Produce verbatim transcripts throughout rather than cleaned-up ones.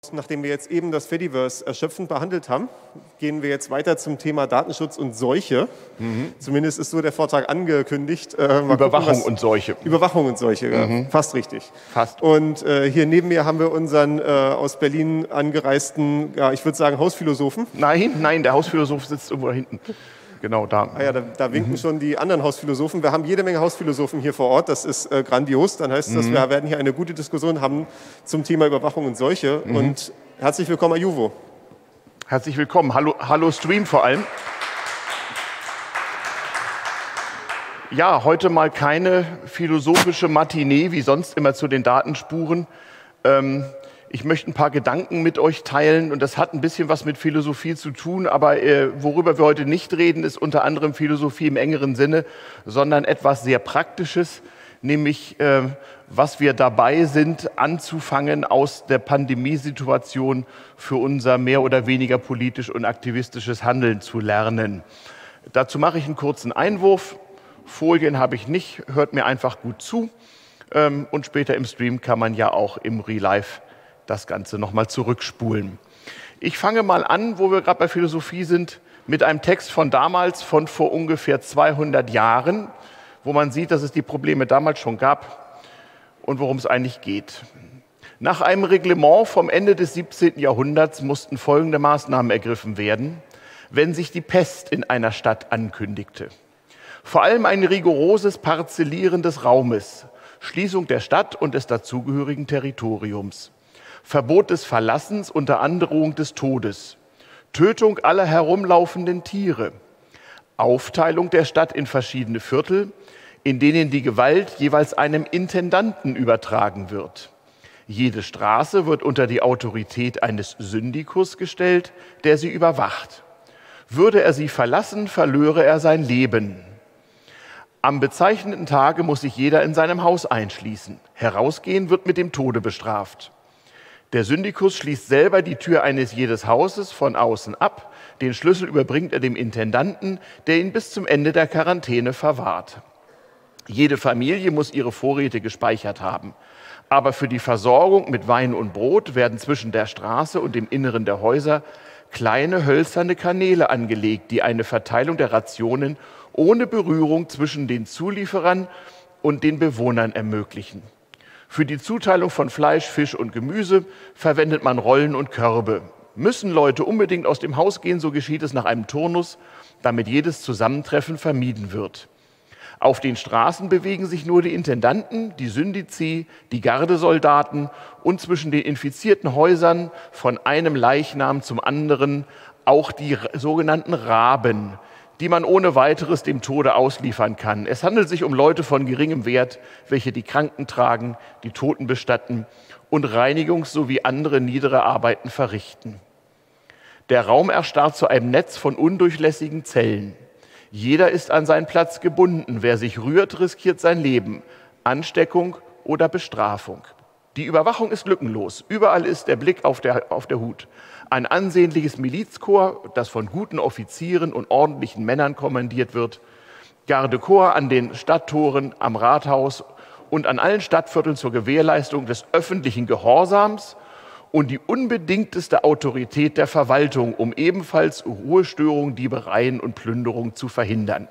Nachdem wir jetzt eben das Fediverse erschöpfend behandelt haben, gehen wir jetzt weiter zum Thema Datenschutz und Seuche. Mhm. Zumindest ist so der Vortrag angekündigt. Äh, Überwachung gucken, und Seuche. Überwachung und Seuche, mhm. ja, fast richtig. Fast. Und äh, hier neben mir haben wir unseren äh, aus Berlin angereisten, ja, ich würde sagen, Hausphilosophen. Nein, nein, der Hausphilosoph sitzt irgendwo da hinten. Genau da. Ah ja, da, da winken mhm. schon die anderen Hausphilosophen. Wir haben jede Menge Hausphilosophen hier vor Ort. Das ist äh, grandios. Dann heißt das, mhm. wir werden hier eine gute Diskussion haben zum Thema Überwachung und Seuche. Mhm. Und herzlich willkommen, Ajuvo. Herzlich willkommen. Hallo, hallo Stream vor allem. Ja, heute mal keine philosophische Matinee, wie sonst immer zu den Datenspuren. Ähm, Ich möchte ein paar Gedanken mit euch teilen und das hat ein bisschen was mit Philosophie zu tun, aber äh, worüber wir heute nicht reden, ist unter anderem Philosophie im engeren Sinne, sondern etwas sehr Praktisches, nämlich äh, was wir dabei sind, anzufangen aus der Pandemiesituation für unser mehr oder weniger politisch und aktivistisches Handeln zu lernen. Dazu mache ich einen kurzen Einwurf. Folien habe ich nicht, hört mir einfach gut zu ähm, und später im Stream kann man ja auch im Real Life das Ganze nochmal zurückspulen. Ich fange mal an, wo wir gerade bei Philosophie sind, mit einem Text von damals, von vor ungefähr zweihundert Jahren, wo man sieht, dass es die Probleme damals schon gab und worum es eigentlich geht. Nach einem Reglement vom Ende des siebzehnten Jahrhunderts mussten folgende Maßnahmen ergriffen werden, wenn sich die Pest in einer Stadt ankündigte. Vor allem ein rigoroses Parzellieren des Raumes, Schließung der Stadt und des dazugehörigen Territoriums. Verbot des Verlassens unter Androhung des Todes, Tötung aller herumlaufenden Tiere, Aufteilung der Stadt in verschiedene Viertel, in denen die Gewalt jeweils einem Intendanten übertragen wird. Jede Straße wird unter die Autorität eines Syndikus gestellt, der sie überwacht. Würde er sie verlassen, verlöre er sein Leben. Am bezeichneten Tage muss sich jeder in seinem Haus einschließen. Herausgehen wird mit dem Tode bestraft. Der Syndikus schließt selber die Tür eines jedes Hauses von außen ab. Den Schlüssel überbringt er dem Intendanten, der ihn bis zum Ende der Quarantäne verwahrt. Jede Familie muss ihre Vorräte gespeichert haben. Aber für die Versorgung mit Wein und Brot werden zwischen der Straße und dem Inneren der Häuser kleine hölzerne Kanäle angelegt, die eine Verteilung der Rationen ohne Berührung zwischen den Zulieferern und den Bewohnern ermöglichen. Für die Zuteilung von Fleisch, Fisch und Gemüse verwendet man Rollen und Körbe. Müssen Leute unbedingt aus dem Haus gehen, so geschieht es nach einem Turnus, damit jedes Zusammentreffen vermieden wird. Auf den Straßen bewegen sich nur die Intendanten, die Syndizi, die Gardesoldaten und zwischen den infizierten Häusern von einem Leichnam zum anderen auch die sogenannten Raben, die man ohne weiteres dem Tode ausliefern kann. Es handelt sich um Leute von geringem Wert, welche die Kranken tragen, die Toten bestatten und Reinigungs- sowie andere niedere Arbeiten verrichten. Der Raum erstarrt zu einem Netz von undurchlässigen Zellen. Jeder ist an seinen Platz gebunden. Wer sich rührt, riskiert sein Leben, Ansteckung oder Bestrafung. Die Überwachung ist lückenlos. Überall ist der Blick auf der, auf der Hut. Ein ansehnliches Milizkorps, das von guten Offizieren und ordentlichen Männern kommandiert wird, Gardekorps an den Stadttoren, am Rathaus und an allen Stadtvierteln zur Gewährleistung des öffentlichen Gehorsams und die unbedingteste Autorität der Verwaltung, um ebenfalls Ruhestörungen, Diebereien und Plünderungen zu verhindern.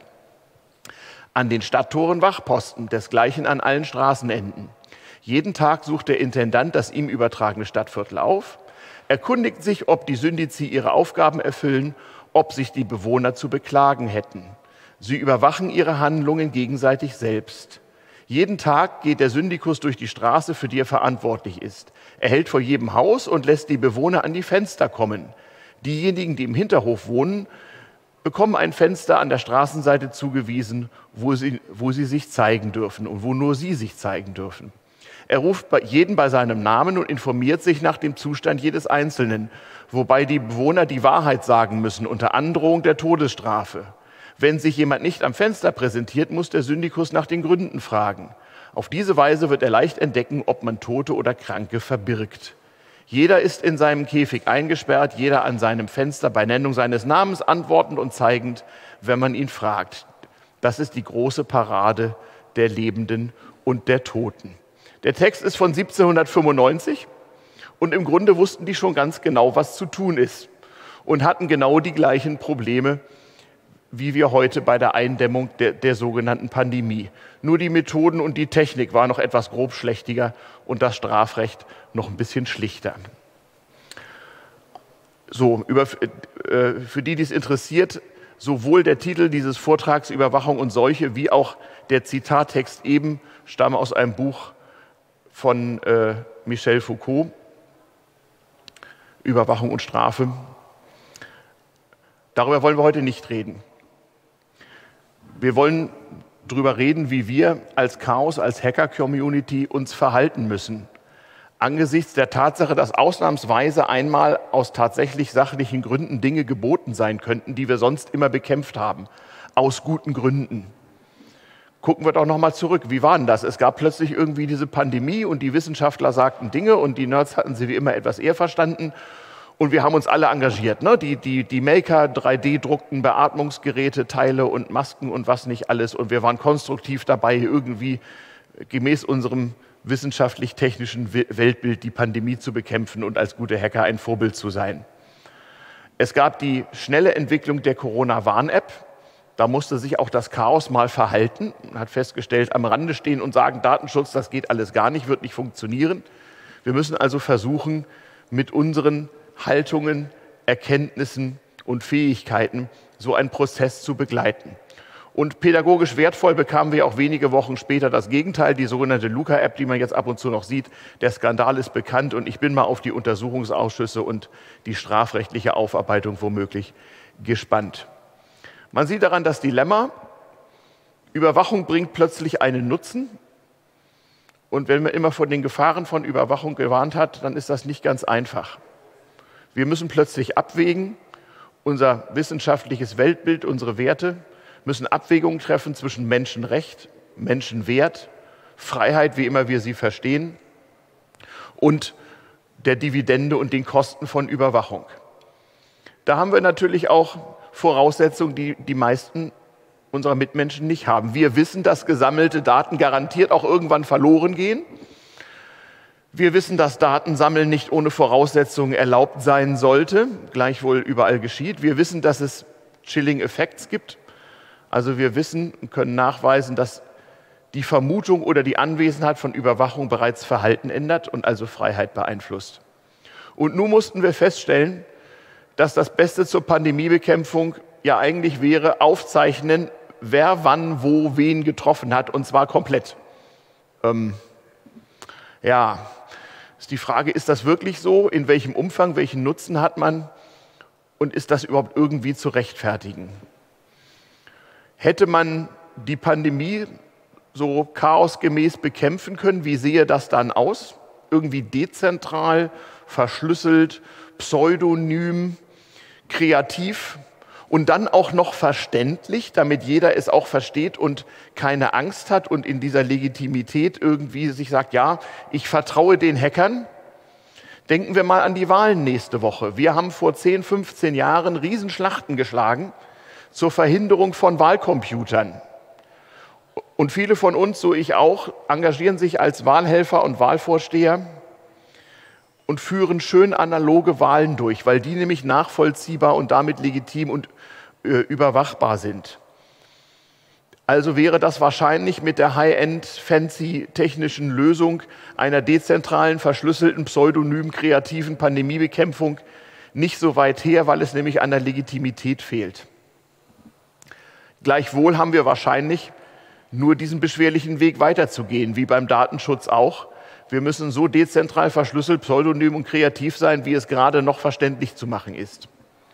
An den Stadttoren Wachposten, desgleichen an allen Straßenenden. Jeden Tag sucht der Intendant das ihm übertragene Stadtviertel auf, erkundigt sich, ob die Syndizi ihre Aufgaben erfüllen, ob sich die Bewohner zu beklagen hätten. Sie überwachen ihre Handlungen gegenseitig selbst. Jeden Tag geht der Syndikus durch die Straße, für die er verantwortlich ist. Er hält vor jedem Haus und lässt die Bewohner an die Fenster kommen. Diejenigen, die im Hinterhof wohnen, bekommen ein Fenster an der Straßenseite zugewiesen, wo sie, wo sie sich zeigen dürfen und wo nur sie sich zeigen dürfen. Er ruft jeden bei seinem Namen und informiert sich nach dem Zustand jedes Einzelnen, wobei die Bewohner die Wahrheit sagen müssen, unter Androhung der Todesstrafe. Wenn sich jemand nicht am Fenster präsentiert, muss der Syndikus nach den Gründen fragen. Auf diese Weise wird er leicht entdecken, ob man Tote oder Kranke verbirgt. Jeder ist in seinem Käfig eingesperrt, jeder an seinem Fenster bei Nennung seines Namens antwortend und zeigend, wenn man ihn fragt. Das ist die große Parade der Lebenden und der Toten. Der Text ist von siebzehnhundertfünfundneunzig Und im Grunde wussten die schon ganz genau, was zu tun ist und hatten genau die gleichen Probleme, wie wir heute bei der Eindämmung der, der sogenannten Pandemie. Nur die Methoden und die Technik war noch etwas grobschlächtiger und das Strafrecht noch ein bisschen schlichter. So, über, äh, für die, die es interessiert, sowohl der Titel dieses Vortrags Überwachung und Seuche wie auch der Zitattext eben stammen aus einem Buch von äh, Michel Foucault, Überwachung und Strafe. Darüber wollen wir heute nicht reden. Wir wollen darüber reden, wie wir als Chaos, als Hacker-Community uns verhalten müssen. Angesichts der Tatsache, dass ausnahmsweise einmal aus tatsächlich sachlichen Gründen Dinge geboten sein könnten, die wir sonst immer bekämpft haben, aus guten Gründen. Gucken wir doch noch mal zurück. Wie war denn das? Es gab plötzlich irgendwie diese Pandemie und die Wissenschaftler sagten Dinge und die Nerds hatten sie wie immer etwas eher verstanden. Und wir haben uns alle engagiert. Ne? Die, die, die Maker, drei D druckten Beatmungsgeräte, Teile und Masken und was nicht alles. Und wir waren konstruktiv dabei, irgendwie gemäß unserem wissenschaftlich-technischen Weltbild die Pandemie zu bekämpfen und als gute Hacker ein Vorbild zu sein. Es gab die schnelle Entwicklung der Corona-Warn-App. Da musste sich auch das Chaos mal verhalten. Man hat festgestellt, am Rande stehen und sagen, Datenschutz, das geht alles gar nicht, wird nicht funktionieren. Wir müssen also versuchen, mit unseren Haltungen, Erkenntnissen und Fähigkeiten so einen Prozess zu begleiten. Und pädagogisch wertvoll bekamen wir auch wenige Wochen später das Gegenteil, die sogenannte Luca-App, die man jetzt ab und zu noch sieht. Der Skandal ist bekannt und ich bin mal auf die Untersuchungsausschüsse und die strafrechtliche Aufarbeitung womöglich gespannt. Man sieht daran das Dilemma, Überwachung bringt plötzlich einen Nutzen. Und wenn man immer von den Gefahren von Überwachung gewarnt hat, dann ist das nicht ganz einfach. Wir müssen plötzlich abwägen, unser wissenschaftliches Weltbild, unsere Werte, müssen Abwägungen treffen zwischen Menschenrecht, Menschenwert, Freiheit, wie immer wir sie verstehen, und der Dividende und den Kosten von Überwachung. Da haben wir natürlich auch Voraussetzungen, die die meisten unserer Mitmenschen nicht haben. Wir wissen, dass gesammelte Daten garantiert auch irgendwann verloren gehen. Wir wissen, dass Datensammeln nicht ohne Voraussetzungen erlaubt sein sollte, gleichwohl überall geschieht. Wir wissen, dass es Chilling Effects gibt. Also wir wissen und können nachweisen, dass die Vermutung oder die Anwesenheit von Überwachung bereits Verhalten ändert und also Freiheit beeinflusst. Und nun mussten wir feststellen, dass das Beste zur Pandemiebekämpfung ja eigentlich wäre, aufzeichnen, wer wann wo wen getroffen hat, und zwar komplett. Ähm, ja, ist die Frage, ist das wirklich so? In welchem Umfang, welchen Nutzen hat man? Und ist das überhaupt irgendwie zu rechtfertigen? Hätte man die Pandemie so chaosgemäß bekämpfen können, wie sehe das dann aus? Irgendwie dezentral, verschlüsselt, pseudonym, kreativ und dann auch noch verständlich, damit jeder es auch versteht und keine Angst hat und in dieser Legitimität irgendwie sich sagt, ja, ich vertraue den Hackern. Denken wir mal an die Wahlen nächste Woche. Wir haben vor zehn, fünfzehn Jahren Riesenschlachten geschlagen zur Verhinderung von Wahlcomputern. Und viele von uns, so ich auch, engagieren sich als Wahlhelfer und Wahlvorsteher und führen schön analoge Wahlen durch, weil die nämlich nachvollziehbar und damit legitim und äh, überwachbar sind. Also wäre das wahrscheinlich mit der High-End, fancy technischen Lösung einer dezentralen, verschlüsselten, pseudonym kreativen Pandemiebekämpfung nicht so weit her, weil es nämlich an der Legitimität fehlt. Gleichwohl haben wir wahrscheinlich nur diesen beschwerlichen Weg weiterzugehen, wie beim Datenschutz auch. Wir müssen so dezentral, verschlüsselt, pseudonym und kreativ sein, wie es gerade noch verständlich zu machen ist.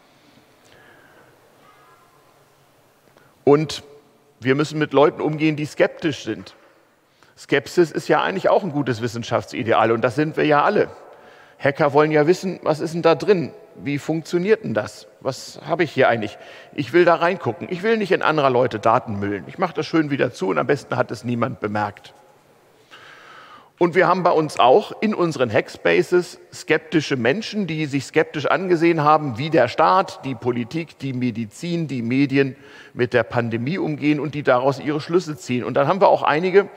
Und wir müssen mit Leuten umgehen, die skeptisch sind. Skepsis ist ja eigentlich auch ein gutes Wissenschaftsideal und das sind wir ja alle. Hacker wollen ja wissen, was ist denn da drin? Wie funktioniert denn das? Was habe ich hier eigentlich? Ich will da reingucken. Ich will nicht in anderer Leute Daten müllen. Ich mache das schön wieder zu und am besten hat es niemand bemerkt. Und wir haben bei uns auch in unseren Hackspaces skeptische Menschen, die sich skeptisch angesehen haben, wie der Staat, die Politik, die Medizin, die Medien mit der Pandemie umgehen und die daraus ihre Schlüsse ziehen. Und dann haben wir auch einige,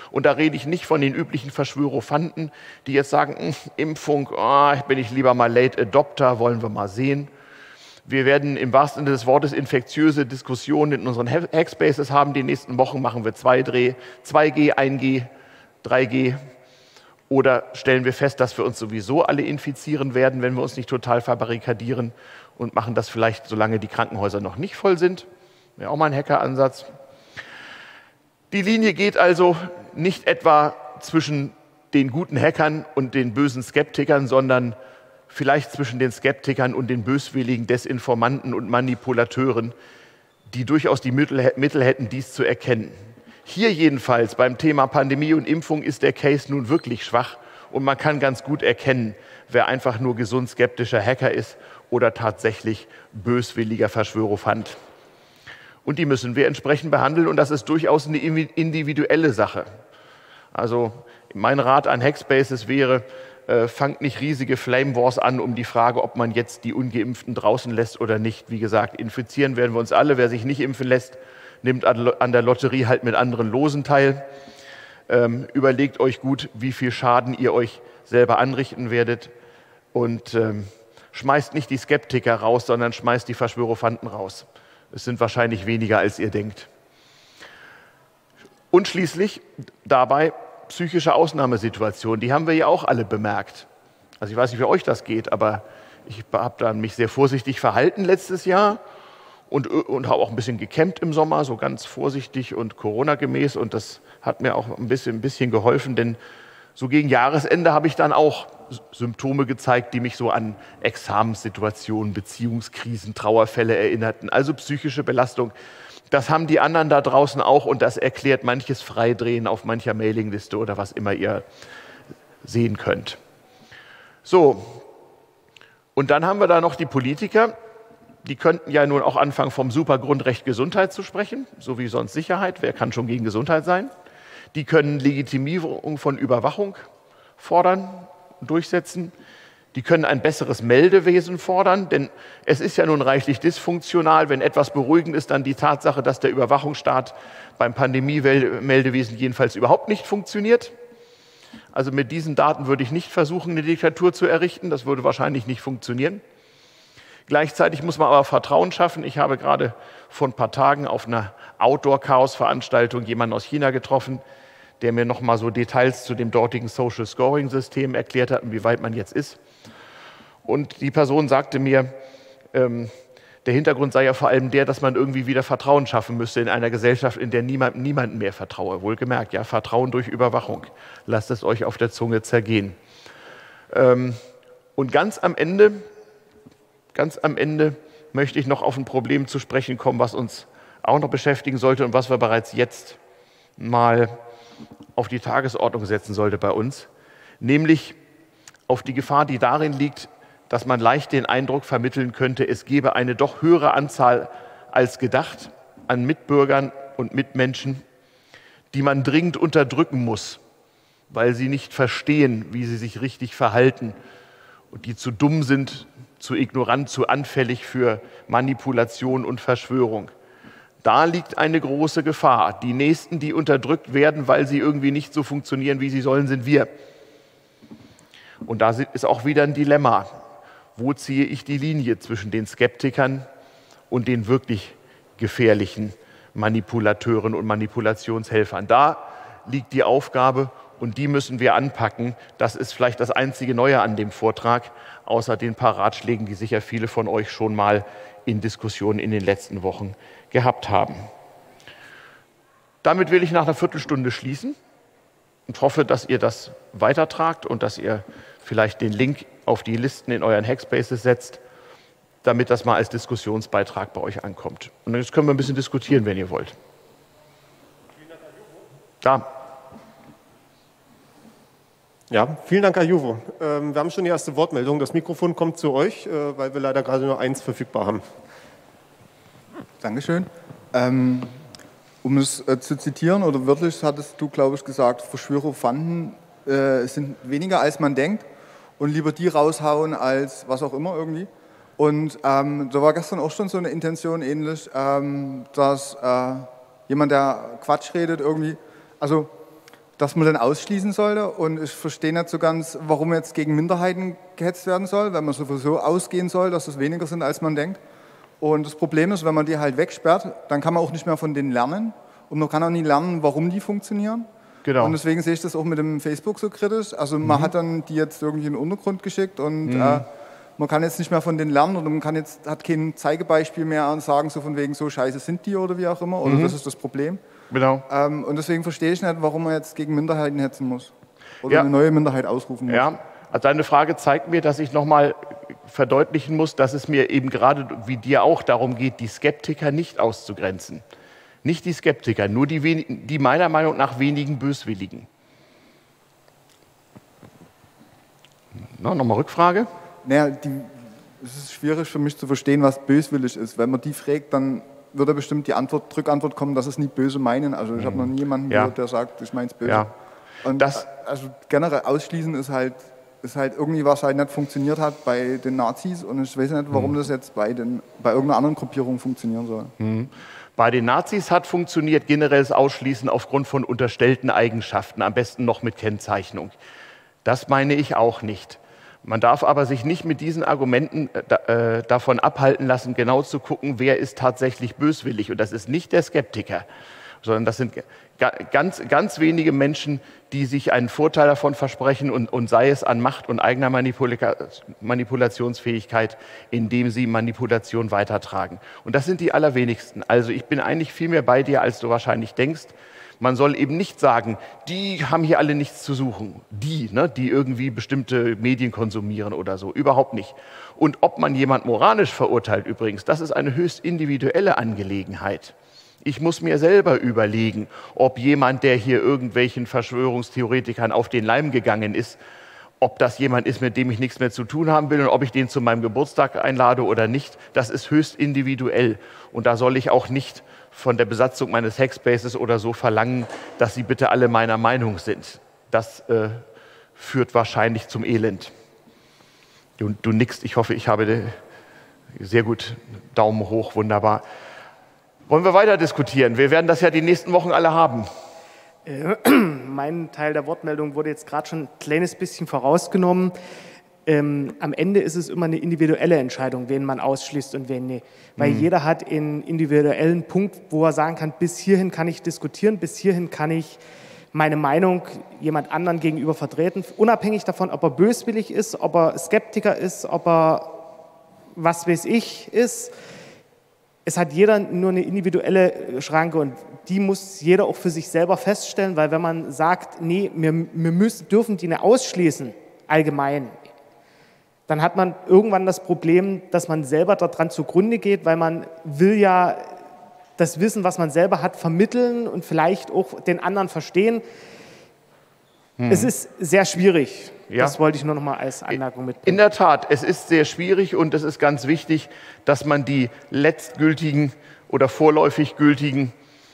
Und da rede ich nicht von den üblichen Verschwörophanten, die jetzt sagen, Impfung, oh, bin ich lieber mal Late Adopter, wollen wir mal sehen. Wir werden im wahrsten Sinne des Wortes infektiöse Diskussionen in unseren Hackspaces haben. Die nächsten Wochen machen wir zwei G, ein G, drei G. Oder stellen wir fest, dass wir uns sowieso alle infizieren werden, wenn wir uns nicht total verbarrikadieren und machen das vielleicht, solange die Krankenhäuser noch nicht voll sind. Wäre auch mal ein Hackeransatz. Die Linie geht also nicht etwa zwischen den guten Hackern und den bösen Skeptikern, sondern vielleicht zwischen den Skeptikern und den böswilligen Desinformanten und Manipulateuren, die durchaus die Mittel, Mittel hätten, dies zu erkennen. Hier jedenfalls beim Thema Pandemie und Impfung ist der Case nun wirklich schwach und man kann ganz gut erkennen, wer einfach nur gesund skeptischer Hacker ist oder tatsächlich böswilliger Verschwörophant. Und die müssen wir entsprechend behandeln und das ist durchaus eine individuelle Sache. Also mein Rat an Hackspaces wäre, äh, fangt nicht riesige Flame Wars an um die Frage, ob man jetzt die Ungeimpften draußen lässt oder nicht. Wie gesagt, infizieren werden wir uns alle. Wer sich nicht impfen lässt, nimmt an der Lotterie halt mit anderen Losen teil. Ähm, überlegt euch gut, wie viel Schaden ihr euch selber anrichten werdet und ähm, schmeißt nicht die Skeptiker raus, sondern schmeißt die Verschwörophanten raus. Es sind wahrscheinlich weniger, als ihr denkt. Und schließlich dabei psychische Ausnahmesituationen, die haben wir ja auch alle bemerkt. Also ich weiß nicht, wie euch das geht, aber ich habe dann mich sehr vorsichtig verhalten letztes Jahr und, und habe auch ein bisschen gecampt im Sommer, so ganz vorsichtig und Corona-gemäß. Und das hat mir auch ein bisschen, ein bisschen geholfen, denn so gegen Jahresende habe ich dann auch Symptome gezeigt, die mich so an Examenssituationen, Beziehungskrisen, Trauerfälle erinnerten. Also psychische Belastung. Das haben die anderen da draußen auch und das erklärt manches Freidrehen auf mancher Mailingliste oder was immer ihr sehen könnt. So, und dann haben wir da noch die Politiker. Die könnten ja nun auch anfangen, vom Supergrundrecht Gesundheit zu sprechen, so wie sonst Sicherheit. Wer kann schon gegen Gesundheit sein? Die können Legitimierung von Überwachung fordern, durchsetzen. Die können ein besseres Meldewesen fordern, denn es ist ja nun reichlich dysfunktional. Wenn etwas beruhigend ist, dann die Tatsache, dass der Überwachungsstaat beim Pandemie-Meldewesen jedenfalls überhaupt nicht funktioniert. Also mit diesen Daten würde ich nicht versuchen, eine Diktatur zu errichten. Das würde wahrscheinlich nicht funktionieren. Gleichzeitig muss man aber Vertrauen schaffen. Ich habe gerade vor ein paar Tagen auf einer Outdoor-Chaos-Veranstaltung jemanden aus China getroffen, der mir noch mal so Details zu dem dortigen Social-Scoring-System erklärt hat und wie weit man jetzt ist. Und die Person sagte mir, ähm, der Hintergrund sei ja vor allem der, dass man irgendwie wieder Vertrauen schaffen müsste in einer Gesellschaft, in der niemand niemandem mehr vertraue. Wohlgemerkt, ja, Vertrauen durch Überwachung. Lasst es euch auf der Zunge zergehen. Ähm, und ganz am Ende, ganz am Ende möchte ich noch auf ein Problem zu sprechen kommen, was uns auch noch beschäftigen sollte und was wir bereits jetzt mal auf die Tagesordnung setzen sollte bei uns, nämlich auf die Gefahr, die darin liegt, dass man leicht den Eindruck vermitteln könnte, es gebe eine doch höhere Anzahl als gedacht an Mitbürgern und Mitmenschen, die man dringend unterdrücken muss, weil sie nicht verstehen, wie sie sich richtig verhalten und die zu dumm sind, zu ignorant, zu anfällig für Manipulation und Verschwörung. Da liegt eine große Gefahr. Die Nächsten, die unterdrückt werden, weil sie irgendwie nicht so funktionieren, wie sie sollen, sind wir. Und da ist auch wieder ein Dilemma. Wo ziehe ich die Linie zwischen den Skeptikern und den wirklich gefährlichen Manipulateuren und Manipulationshelfern? Da liegt die Aufgabe und die müssen wir anpacken. Das ist vielleicht das einzige Neue an dem Vortrag, außer den paar Ratschlägen, die sicher viele von euch schon mal in Diskussionen in den letzten Wochen gehabt haben. Damit will ich nach einer Viertelstunde schließen und hoffe, dass ihr das weitertragt und dass ihr vielleicht den Link auf die Listen in euren Hackspaces setzt, damit das mal als Diskussionsbeitrag bei euch ankommt. Und jetzt können wir ein bisschen diskutieren, wenn ihr wollt. Da. Ja, vielen Dank, Herr Juvo. Ähm, wir haben schon die erste Wortmeldung. Das Mikrofon kommt zu euch, äh, weil wir leider gerade nur eins verfügbar haben. Dankeschön. Ähm, um es äh, zu zitieren, oder wörtlich hattest du, glaube ich, gesagt, Verschwörophanten äh, sind weniger, als man denkt und lieber die raushauen, als was auch immer irgendwie. Und ähm, da war gestern auch schon so eine Intention ähnlich, ähm, dass äh, jemand, der Quatsch redet irgendwie, also dass man dann ausschließen sollte. Und ich verstehe nicht so ganz, warum jetzt gegen Minderheiten gehetzt werden soll, wenn man sowieso ausgehen soll, dass es weniger sind, als man denkt. Und das Problem ist, wenn man die halt wegsperrt, dann kann man auch nicht mehr von denen lernen. Und man kann auch nie lernen, warum die funktionieren. Genau. Und deswegen sehe ich das auch mit dem Facebook so kritisch. Also man mhm. hat dann die jetzt irgendwie in den Untergrund geschickt und mhm. äh, man kann jetzt nicht mehr von denen lernen oder man kann jetzt, hat kein Zeigebeispiel mehr und sagen so von wegen, so scheiße sind die oder wie auch immer. Oder mhm. das ist das Problem. Genau. Ähm, und deswegen verstehe ich nicht, warum man jetzt gegen Minderheiten hetzen muss. Oder ja. eine neue Minderheit ausrufen muss. Ja, also deine Frage zeigt mir, dass ich nochmal verdeutlichen muss, dass es mir eben gerade wie dir auch darum geht, die Skeptiker nicht auszugrenzen. Nicht die Skeptiker, nur die, wen- die meiner Meinung nach wenigen Böswilligen. Na, nochmal Rückfrage? Naja, die, es ist schwierig für mich zu verstehen, was böswillig ist. Wenn man die fragt, dann würde bestimmt die Antwort, Rückantwort kommen, dass es nie böse meinen. Also ich habe noch nie jemanden ja. gehört, der sagt, ich meine es böse. Ja. Und das also generell ausschließen ist halt, ist halt irgendwie, was halt nicht funktioniert hat bei den Nazis. Und ich weiß nicht, warum mhm. das jetzt bei, den, bei irgendeiner anderen Gruppierung funktionieren soll. Mhm. Bei den Nazis hat funktioniert generelles Ausschließen aufgrund von unterstellten Eigenschaften, am besten noch mit Kennzeichnung. Das meine ich auch nicht. Man darf aber sich nicht mit diesen Argumenten äh, davon abhalten lassen, genau zu gucken, wer ist tatsächlich böswillig. Und das ist nicht der Skeptiker, sondern das sind ganz, ganz wenige Menschen, die sich einen Vorteil davon versprechen und, und sei es an Macht und eigener Manipula- Manipulationsfähigkeit, indem sie Manipulation weitertragen. Und das sind die allerwenigsten. Also ich bin eigentlich viel mehr bei dir, als du wahrscheinlich denkst. Man soll eben nicht sagen, die haben hier alle nichts zu suchen. Die, ne, die irgendwie bestimmte Medien konsumieren oder so. Überhaupt nicht. Und ob man jemand moralisch verurteilt übrigens, das ist eine höchst individuelle Angelegenheit. Ich muss mir selber überlegen, ob jemand, der hier irgendwelchen Verschwörungstheoretikern auf den Leim gegangen ist, ob das jemand ist, mit dem ich nichts mehr zu tun haben will und ob ich den zu meinem Geburtstag einlade oder nicht, das ist höchst individuell. Und da soll ich auch nicht von der Besatzung meines Hackspaces oder so verlangen, dass sie bitte alle meiner Meinung sind. Das äh, führt wahrscheinlich zum Elend. Du, du nickst, ich hoffe, ich habe sehr gut, Daumen hoch, wunderbar. Wollen wir weiter diskutieren? Wir werden das ja die nächsten Wochen alle haben. Äh, mein Teil der Wortmeldung wurde jetzt gerade schon ein kleines bisschen vorausgenommen. Ähm, am Ende ist es immer eine individuelle Entscheidung, wen man ausschließt und wen nicht. Weil mhm. jeder hat einen individuellen Punkt, wo er sagen kann, bis hierhin kann ich diskutieren, bis hierhin kann ich meine Meinung jemand anderen gegenüber vertreten, unabhängig davon, ob er böswillig ist, ob er Skeptiker ist, ob er was weiß ich ist. Es hat jeder nur eine individuelle Schranke und die muss jeder auch für sich selber feststellen, weil wenn man sagt, nee, wir, wir müssen, dürfen die nicht ausschließen, allgemein, dann hat man irgendwann das Problem, dass man selber daran zugrunde geht, weil man will ja das Wissen, was man selber hat, vermitteln und vielleicht auch den anderen verstehen. Hm. Es ist sehr schwierig. Ja. Das wollte ich nur noch mal als Anmerkung mitbringen. In der Tat, es ist sehr schwierig und es ist ganz wichtig, dass man die letztgültigen oder vorläufig gültigen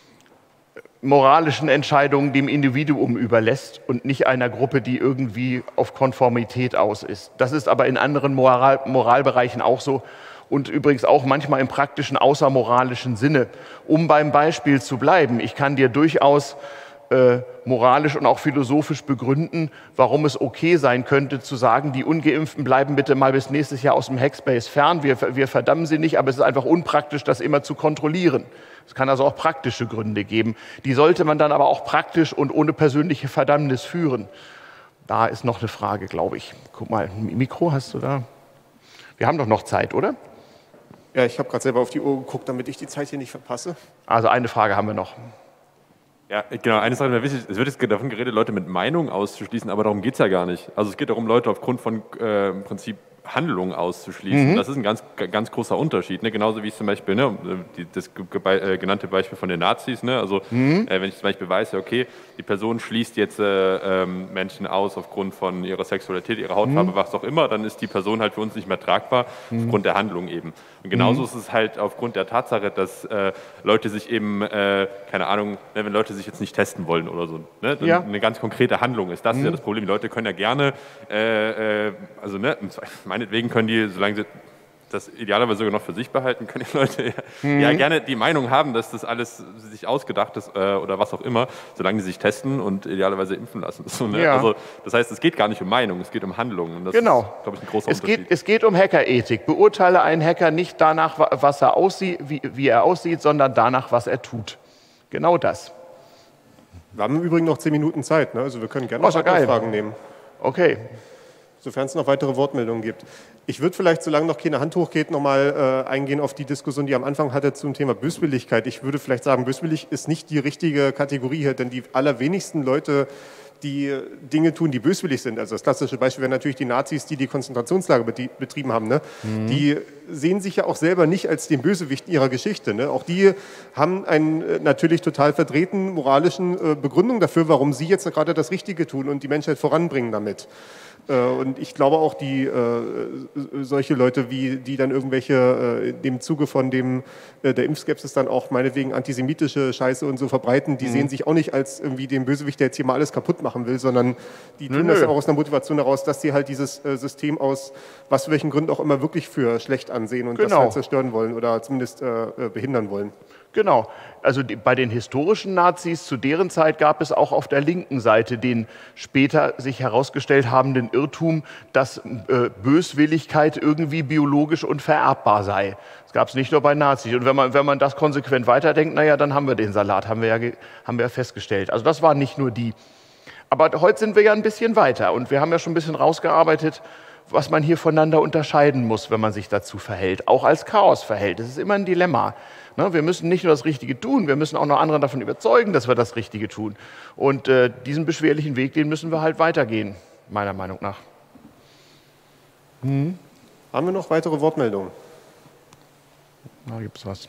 moralischen Entscheidungen dem Individuum überlässt und nicht einer Gruppe, die irgendwie auf Konformität aus ist. Das ist aber in anderen Moral, Moralbereichen auch so und übrigens auch manchmal im praktischen außermoralischen Sinne. Um beim Beispiel zu bleiben, ich kann dir durchaus äh, moralisch und auch philosophisch begründen, warum es okay sein könnte, zu sagen, die Ungeimpften bleiben bitte mal bis nächstes Jahr aus dem Hackspace fern. Wir, wir verdammen sie nicht, aber es ist einfach unpraktisch, das immer zu kontrollieren. Es kann also auch praktische Gründe geben. Die sollte man dann aber auch praktisch und ohne persönliche Verdammnis führen. Da ist noch eine Frage, glaube ich. Guck mal, Mikro hast du da? Wir haben doch noch Zeit, oder? Ja, ich habe gerade selber auf die Uhr geguckt, damit ich die Zeit hier nicht verpasse. Also eine Frage haben wir noch. Ja, genau, eine Sache wäre wichtig. Es wird jetzt davon geredet, Leute mit Meinung auszuschließen, aber darum geht es ja gar nicht. Also es geht darum, Leute aufgrund von äh, im Prinzip Handlungen auszuschließen. Mhm. Das ist ein ganz, ganz großer Unterschied. Ne? Genauso wie es zum Beispiel, ne, die, das äh, genannte Beispiel von den Nazis. Ne? Also mhm. äh, wenn ich zum Beispiel weiß, ja, okay, die Person schließt jetzt äh, ähm, Menschen aus aufgrund von ihrer Sexualität, ihrer Hautfarbe, mhm. was auch immer, dann ist die Person halt für uns nicht mehr tragbar, mhm. aufgrund der Handlung eben. Und genauso mhm. ist es halt aufgrund der Tatsache, dass äh, Leute sich eben, äh, keine Ahnung, ne, wenn Leute sich jetzt nicht testen wollen oder so, ne, dann ja. eine ganz konkrete Handlung ist. Das mhm. ist ja das Problem. Die Leute können ja gerne, äh, äh, also ne, meinetwegen können die, solange sie das idealerweise sogar noch für sich behalten, können die Leute ja, Mhm. ja gerne die Meinung haben, dass das alles sich ausgedacht ist äh, oder was auch immer, solange die sich testen und idealerweise impfen lassen. So, ne? Ja. Also, das heißt, es geht gar nicht um Meinung, es geht um Handlungen. Und das Genau. ist, glaube ich, ein großer Es Unterschied. geht, es geht um Hackerethik. Beurteile einen Hacker nicht danach, wa- was er aussieht, wie, wie er aussieht, sondern danach, was er tut. Genau das. Wir haben im Übrigen noch zehn Minuten Zeit, ne? Also wir können gerne Oh, noch ist ja weitere geil. Fragen nehmen, Okay. sofern es noch weitere Wortmeldungen gibt. Ich würde vielleicht, solange noch keine Hand hochgeht, nochmal äh, eingehen auf die Diskussion, die am Anfang hatte zum Thema Böswilligkeit. Ich würde vielleicht sagen, böswillig ist nicht die richtige Kategorie hier, denn die allerwenigsten Leute, die Dinge tun, die böswillig sind. Also das klassische Beispiel wären natürlich die Nazis, die die Konzentrationslager betie- betrieben haben. Ne? Mhm. Die sehen sich ja auch selber nicht als den Bösewicht ihrer Geschichte. Ne? Auch die haben einen äh, natürlich total verdrehten moralischen äh, Begründung dafür, warum sie jetzt gerade das Richtige tun und die Menschheit voranbringen damit. Äh, und ich glaube auch, die äh, solche Leute, wie die dann irgendwelche äh, im Zuge von dem äh, der Impfskepsis dann auch meinetwegen antisemitische Scheiße und so verbreiten, die sehen sich auch nicht als irgendwie den Bösewicht, der jetzt hier mal alles kaputt machen will, sondern die tun Nö, das nö. ja auch aus einer Motivation heraus, dass sie halt dieses äh, System aus was für welchen Gründen auch immer wirklich für schlecht ansehen und das Genau. halt zerstören wollen oder zumindest äh, äh, behindern wollen. Genau. Also die, bei den historischen Nazis zu deren Zeit gab es auch auf der linken Seite den später sich herausgestellt habenden Irrtum, dass äh, Böswilligkeit irgendwie biologisch unvererbbar sei. Das gab es nicht nur bei Nazis. Und wenn man, wenn man das konsequent weiterdenkt, naja, dann haben wir den Salat, haben wir ja, ge- haben wir ja festgestellt. Also das waren nicht nur die. Aber heute sind wir ja ein bisschen weiter und wir haben ja schon ein bisschen rausgearbeitet, was man hier voneinander unterscheiden muss, wenn man sich dazu verhält, auch als Chaos verhält. Das ist immer ein Dilemma. Ne, wir müssen nicht nur das Richtige tun, wir müssen auch noch andere davon überzeugen, dass wir das Richtige tun. Und äh, diesen beschwerlichen Weg, den müssen wir halt weitergehen, meiner Meinung nach. Haben wir noch weitere Wortmeldungen? Da gibt's was.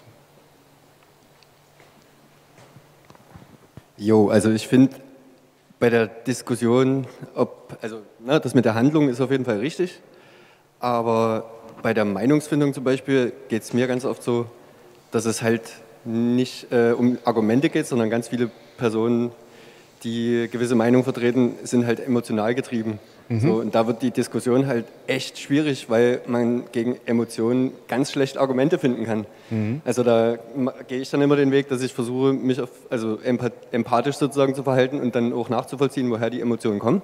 Jo, also ich finde bei der Diskussion, ob, also na, das mit der Handlung ist auf jeden Fall richtig, aber bei der Meinungsfindung zum Beispiel geht es mir ganz oft so, dass es halt nicht äh, um Argumente geht, sondern ganz viele Personen, die gewisse Meinungen vertreten, sind halt emotional getrieben. So, und da wird die Diskussion halt echt schwierig, weil man gegen Emotionen ganz schlecht Argumente finden kann. Also da ma- gehe ich dann immer den Weg, dass ich versuche, mich auf, also empath empathisch sozusagen zu verhalten und dann auch nachzuvollziehen, woher die Emotionen kommen.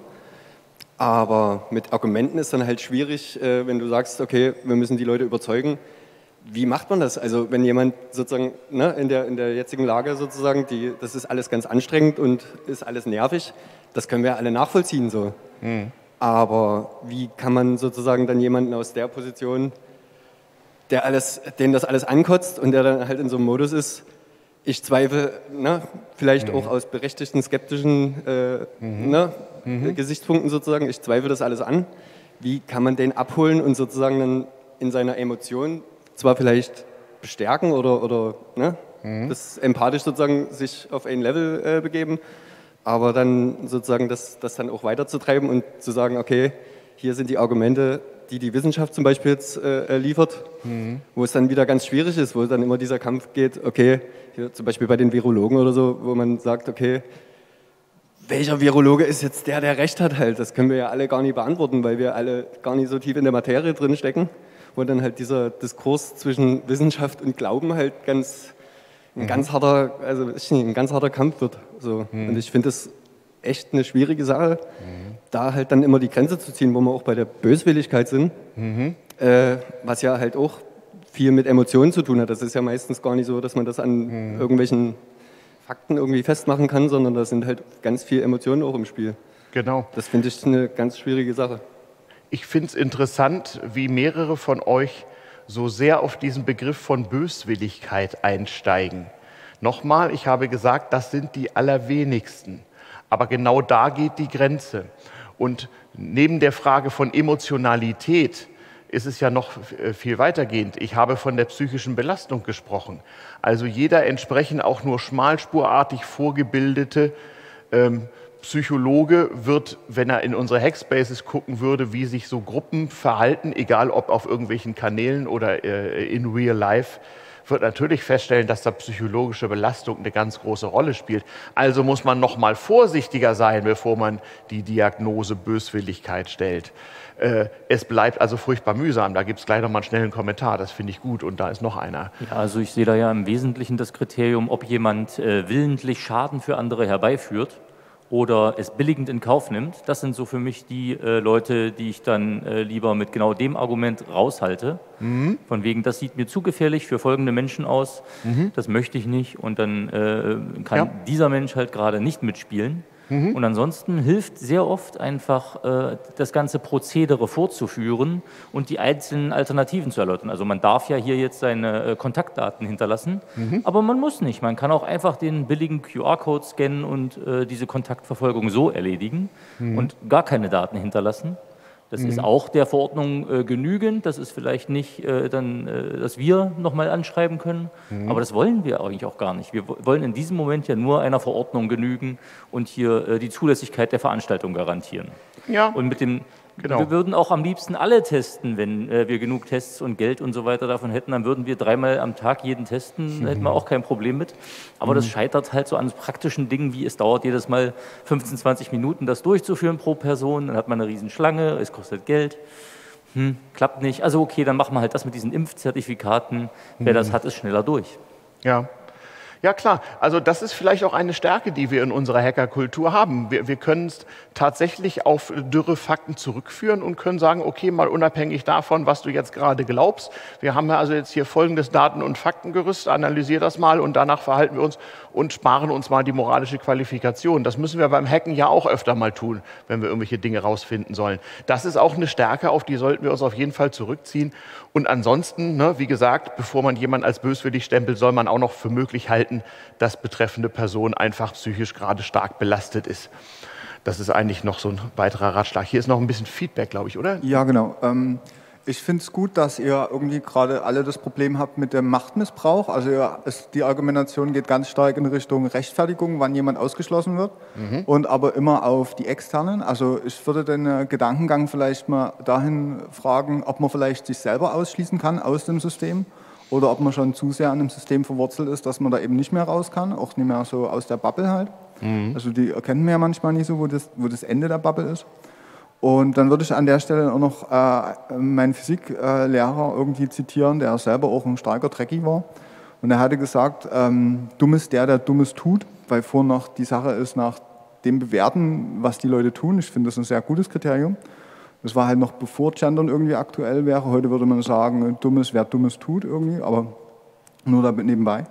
Aber mit Argumenten ist dann halt schwierig, äh, wenn du sagst, okay, wir müssen die Leute überzeugen. Wie macht man das? Also wenn jemand sozusagen ne, in, der, in der jetzigen Lage sozusagen, die, das ist alles ganz anstrengend und ist alles nervig, das können wir alle nachvollziehen so. Aber wie kann man sozusagen dann jemanden aus der Position, der alles, den das alles ankotzt und der dann halt in so einem Modus ist, ich zweifle, ne, vielleicht auch aus berechtigten skeptischen äh, ne, Gesichtspunkten sozusagen, ich zweifle das alles an. Wie kann man den abholen und sozusagen dann in seiner Emotion zwar vielleicht bestärken oder, oder ne, das empathisch sozusagen sich auf ein Level äh, begeben, aber dann sozusagen das, das dann auch weiterzutreiben und zu sagen, okay, hier sind die Argumente, die die Wissenschaft zum Beispiel jetzt äh, liefert, wo es dann wieder ganz schwierig ist, wo dann immer dieser Kampf geht, okay, hier zum Beispiel bei den Virologen oder so, wo man sagt, okay, welcher Virologe ist jetzt der, der Recht hat halt? Das können wir ja alle gar nicht beantworten, weil wir alle gar nicht so tief in der Materie drin stecken, wo dann halt dieser Diskurs zwischen Wissenschaft und Glauben halt ganz, ein ganz harter, also ein ganz harter Kampf wird. So. Und ich finde das echt eine schwierige Sache, da halt dann immer die Grenze zu ziehen, wo wir auch bei der Böswilligkeit sind, äh, was ja halt auch viel mit Emotionen zu tun hat. Das ist ja meistens gar nicht so, dass man das an irgendwelchen Fakten irgendwie festmachen kann, sondern da sind halt ganz viele Emotionen auch im Spiel. Genau. Das finde ich eine ganz schwierige Sache. Ich finde es interessant, wie mehrere von euch so sehr auf diesen Begriff von Böswilligkeit einsteigen. Nochmal, ich habe gesagt, das sind die allerwenigsten. Aber genau da geht die Grenze. Und neben der Frage von Emotionalität ist es ja noch viel weitergehend. Ich habe von der psychischen Belastung gesprochen. Also jeder entsprechend auch nur schmalspurartig vorgebildete ähm, Psychologe wird, wenn er in unsere Hackspaces gucken würde, wie sich so Gruppen verhalten, egal ob auf irgendwelchen Kanälen oder äh, in real life, wird natürlich feststellen, dass da psychologische Belastung eine ganz große Rolle spielt. Also muss man noch mal vorsichtiger sein, bevor man die Diagnose Böswilligkeit stellt. Äh, es bleibt also furchtbar mühsam. Da gibt es gleich noch mal einen schnellen Kommentar, das finde ich gut. Und da ist noch einer. Ja, also ich sehe da ja im Wesentlichen das Kriterium, ob jemand äh, willentlich Schaden für andere herbeiführt oder es billigend in Kauf nimmt. Das sind so für mich die äh, Leute, die ich dann äh, lieber mit genau dem Argument raushalte. Mhm. Von wegen, das sieht mir zu gefährlich für folgende Menschen aus, mhm. das möchte ich nicht. Und dann äh, kann ja. dieser Mensch halt gerade nicht mitspielen. Mhm. Und ansonsten hilft sehr oft einfach, äh, das ganze Prozedere vorzuführen und die einzelnen Alternativen zu erläutern. Also man darf ja hier jetzt seine äh, Kontaktdaten hinterlassen, mhm. aber man muss nicht. Man kann auch einfach den billigen Q R-Code scannen und äh, diese Kontaktverfolgung so erledigen mhm. und gar keine Daten hinterlassen. Das mhm. ist auch der Verordnung äh, genügend. Das ist vielleicht nicht äh, dann, äh, dass wir nochmal anschreiben können. Mhm. Aber das wollen wir eigentlich auch gar nicht. Wir wollen in diesem Moment ja nur einer Verordnung genügen und hier äh, die Zulässigkeit der Veranstaltung garantieren. Ja. Und mit dem Genau. Wir würden auch am liebsten alle testen, wenn äh, wir genug Tests und Geld und so weiter davon hätten. Dann würden wir dreimal am Tag jeden testen, mhm. hätten wir auch kein Problem mit. Aber mhm. das scheitert halt so an praktischen Dingen, wie es dauert jedes Mal fünfzehn, zwanzig Minuten, das durchzuführen pro Person. Dann hat man eine Riesenschlange, es kostet Geld. Hm, klappt nicht. Also okay, dann machen wir halt das mit diesen Impfzertifikaten. Mhm. Wer das hat, ist schneller durch. Ja. Ja klar, also das ist vielleicht auch eine Stärke, die wir in unserer Hackerkultur haben. Wir, wir können es tatsächlich auf dürre Fakten zurückführen und können sagen, okay, mal unabhängig davon, was du jetzt gerade glaubst. Wir haben ja also jetzt hier folgendes Daten- und Faktengerüst, analysier das mal und danach verhalten wir uns und sparen uns mal die moralische Qualifikation. Das müssen wir beim Hacken ja auch öfter mal tun, wenn wir irgendwelche Dinge rausfinden sollen. Das ist auch eine Stärke, auf die sollten wir uns auf jeden Fall zurückziehen. Und ansonsten, ne, wie gesagt, bevor man jemanden als böswillig stempelt, soll man auch noch für möglich halten, dass betreffende Person einfach psychisch gerade stark belastet ist. Das ist eigentlich noch so ein weiterer Ratschlag. Hier ist noch ein bisschen Feedback, glaube ich, oder? Ja, genau. Ähm, ich finde es gut, dass ihr irgendwie gerade alle das Problem habt mit dem Machtmissbrauch. Also ja, es, die Argumentation geht ganz stark in Richtung Rechtfertigung, wann jemand ausgeschlossen wird, mhm. und aber immer auf die Externen. Also ich würde den äh, Gedankengang vielleicht mal dahin fragen, ob man vielleicht sich selber ausschließen kann aus dem System oder ob man schon zu sehr an dem System verwurzelt ist, dass man da eben nicht mehr raus kann, auch nicht mehr so aus der Bubble halt. Mhm. Also die erkennen wir ja manchmal nicht so, wo das, wo das Ende der Bubble ist. Und dann würde ich an der Stelle auch noch äh, meinen Physiklehrer irgendwie zitieren, der selber auch ein starker Trekkie war. Und er hatte gesagt, ähm, dumm ist der, der Dummes tut, weil vorhin noch die Sache ist nach dem Bewerten, was die Leute tun. Ich finde das ein sehr gutes Kriterium. Das war halt noch bevor Gendern irgendwie aktuell wäre. Heute würde man sagen, Dummes, wer Dummes tut irgendwie, aber nur damit nebenbei.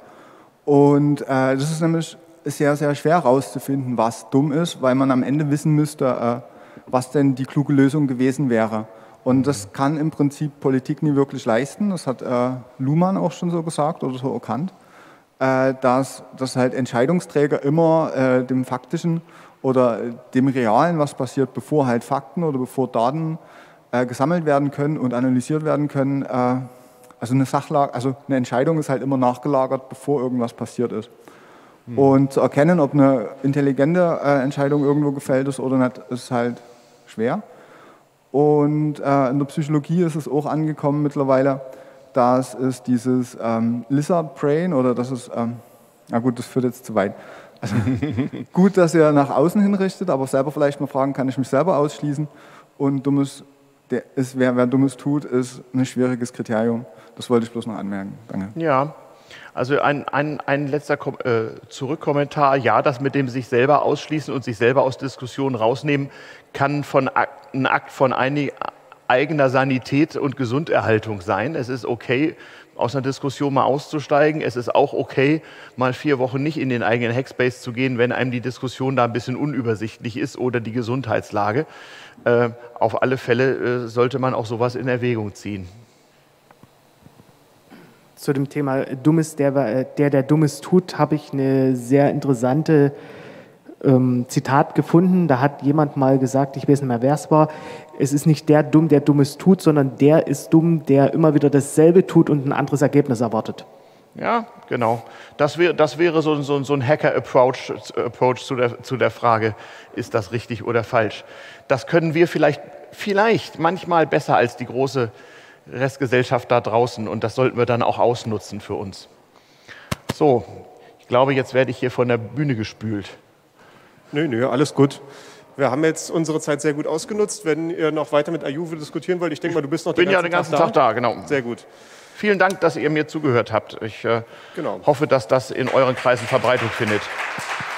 Und äh, das ist nämlich sehr, sehr schwer herauszufinden, was dumm ist, weil man am Ende wissen müsste, äh, was denn die kluge Lösung gewesen wäre. Und das kann im Prinzip Politik nie wirklich leisten. Das hat äh, Luhmann auch schon so gesagt oder so erkannt, äh, dass, dass halt Entscheidungsträger immer äh, dem Faktischen oder dem Realen, was passiert, bevor halt Fakten oder bevor Daten äh, gesammelt werden können und analysiert werden können. Äh, also eine Sachlage, also eine Entscheidung ist halt immer nachgelagert, bevor irgendwas passiert ist. Hm. Und zu erkennen, ob eine intelligente äh, Entscheidung irgendwo gefällt ist oder nicht, ist halt schwer. Und äh, in der Psychologie ist es auch angekommen mittlerweile, dass es dieses ähm, Lizard Brain oder das ist, ähm, na gut, das führt jetzt zu weit. Also, gut, dass ihr nach außen hinrichtet, aber selber vielleicht mal fragen, kann ich mich selber ausschließen? Und dummes, der ist, wer, wer Dummes tut, ist ein schwieriges Kriterium. Das wollte ich bloß noch anmerken. Danke. Ja, also ein, ein, ein letzter Kom äh, Zurückkommentar. Ja, das mit dem sich selber ausschließen und sich selber aus Diskussionen rausnehmen, kann von Akt, ein Akt von einig, eigener Sanität und Gesunderhaltung sein. Es ist okay, aus einer Diskussion mal auszusteigen. Es ist auch okay, mal vier Wochen nicht in den eigenen Hackspace zu gehen, wenn einem die Diskussion da ein bisschen unübersichtlich ist oder die Gesundheitslage. Äh, auf alle Fälle äh, sollte man auch sowas in Erwägung ziehen. Zu dem Thema Dummes, der, der, der Dummes tut, habe ich eine sehr interessante ähm, Zitat gefunden. Da hat jemand mal gesagt, ich weiß nicht mehr, wer es war, es ist nicht der dumm, der Dummes tut, sondern der ist dumm, der immer wieder dasselbe tut und ein anderes Ergebnis erwartet. Ja, genau. Das, wär, das wäre so, so, so ein Hacker-Approach Approach zu, der, zu der Frage, ist das richtig oder falsch? Das können wir vielleicht, vielleicht manchmal besser als die große Restgesellschaft da draußen und das sollten wir dann auch ausnutzen für uns. So, ich glaube, jetzt werde ich hier von der Bühne gespült. Nö, nö, alles gut. Wir haben jetzt unsere Zeit sehr gut ausgenutzt. Wenn ihr noch weiter mit Ayuvo diskutieren wollt, ich denke mal, du bist noch den ganzen, bin ja den ganzen Tag da. Tag da, genau. Sehr gut. Vielen Dank, dass ihr mir zugehört habt. Ich äh, genau. hoffe, dass das in euren Kreisen Verbreitung findet.